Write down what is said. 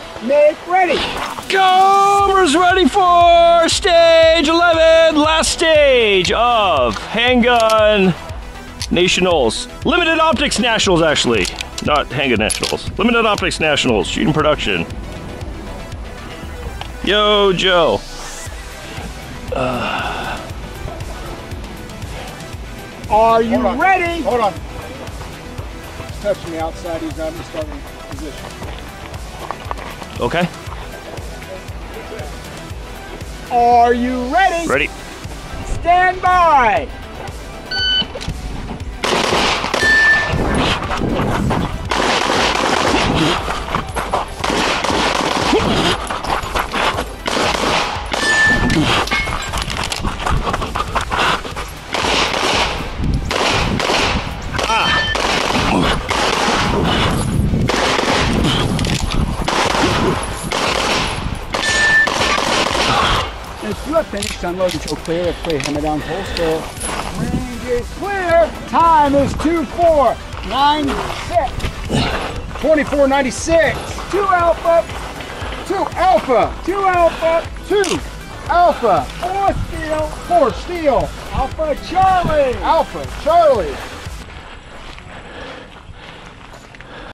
Make ready. Cobra's ready for stage 11, last stage of Handgun Nationals. Limited Optics Nationals, actually. Not Handgun Nationals. Limited Optics Nationals, shooting production. Yo, Joe. Are you ready? Hold on. He's touching the outside. He's not in the starting position. Okay. Are you ready? Ready. Stand by. If you have finished unloading, so clear. Let's play hammer down holster. Range is clear. Time is 2496. 2496. 2 Alpha. 2 Alpha. 2 Alpha. 2 Alpha. 4 Steel. 4 Steel. Alpha Charlie. Alpha Charlie.